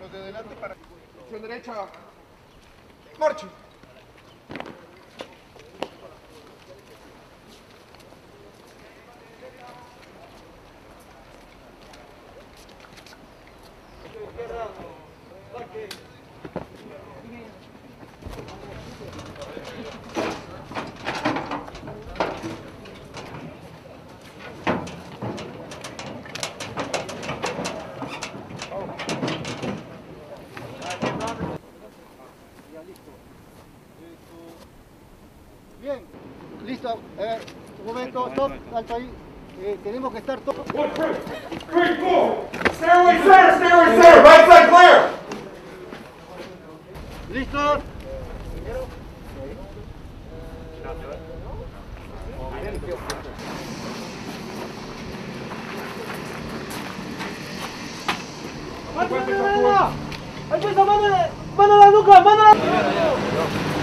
Los de delante para... Acción derecha. Marche. Bien, listo. Un momento, stop, alto ahí. Tenemos que estar todos. 1, 2, 3, 4. Stairway clear, stairway clear, right side clear. ¿Listos? ¡Mano a la nuca! ¡Mano a la...